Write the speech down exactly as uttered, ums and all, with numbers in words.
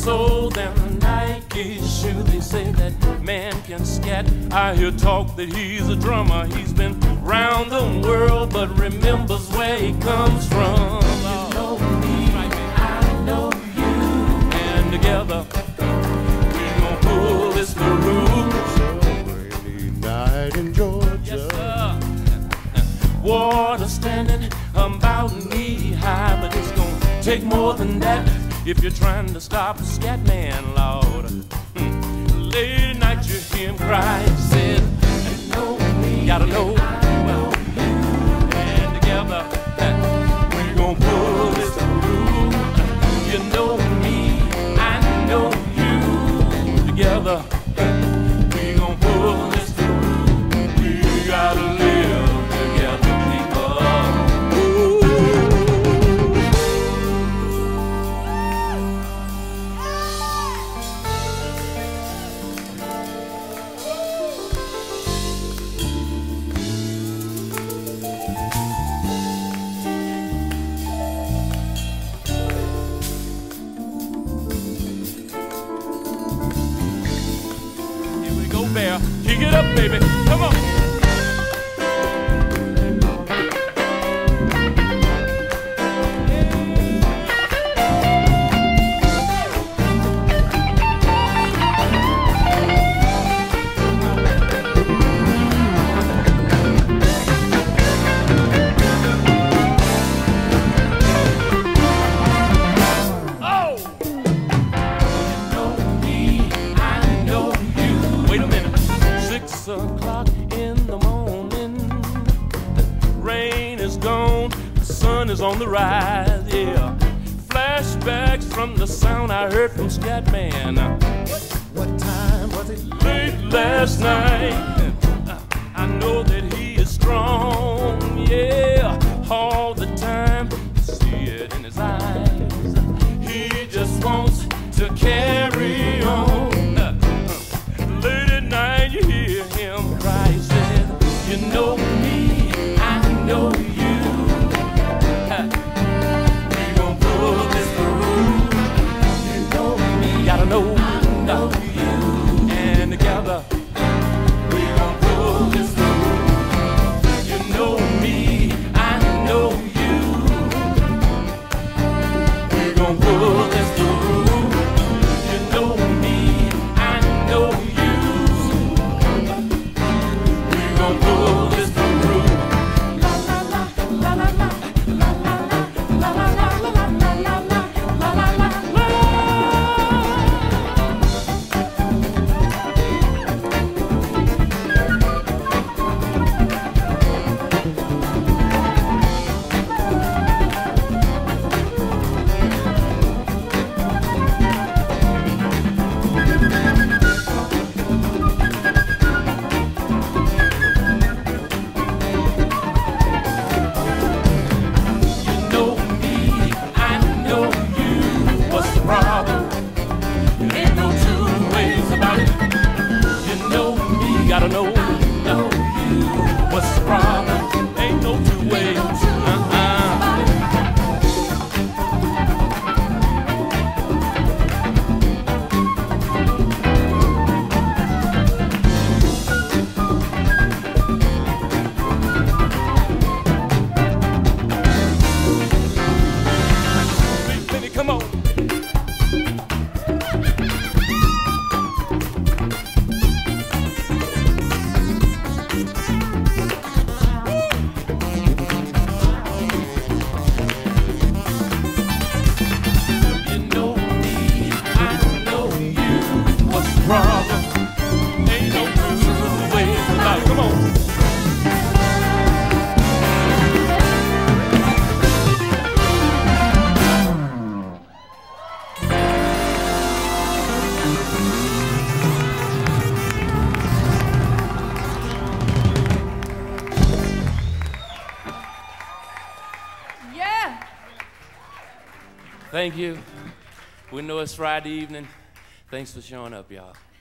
soul than a Nike shoe. They say that man can scat. I hear talk that he's a drummer. He's been round the world but remembers where he comes from. You know me, I know you, and together we're gonna pull this through. Rainy night in Georgia. Yes, sir. Water standing about knee high, but it's gonna take more than that if you're trying to stop a Scatman, Lord. Hmm. Late at night you hear him cry. He said, you know me, gotta know, I know you, and together we're gonna pull this through. You know me, I know you, together we're gonna pull this through. We gotta live together, people. Bear. Kick it up, baby. Come on. O'clock in the morning, rain is gone, the sun is on the rise, yeah. Flashbacks from the sound I heard from Scatman. What time was it? Late last night. I know that he is strong, yeah. All the time, you see it in his eyes. He just wants to carry on. Late at night you hear him cry. He said, you know me, I know you. We gon' pull this through. You know me, gotta know, I know you, and together we gon' pull this through. You know me, I know you. We gon' pull this through. You know me, I know you. Pull this through. La la la la la la la la la la la la la la la la la. Gotta know, know you. What's the problem? Ain't no two ways. Uh-uh. Big Benny, come on. Thank you. We know it's Friday evening. Thanks for showing up, y'all.